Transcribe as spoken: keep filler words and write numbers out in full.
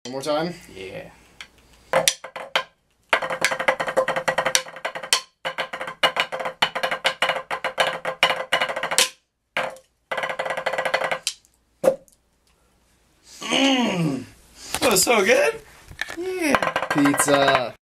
One more time? Yeah. Mmm! That was so good! Yeah. Pizza.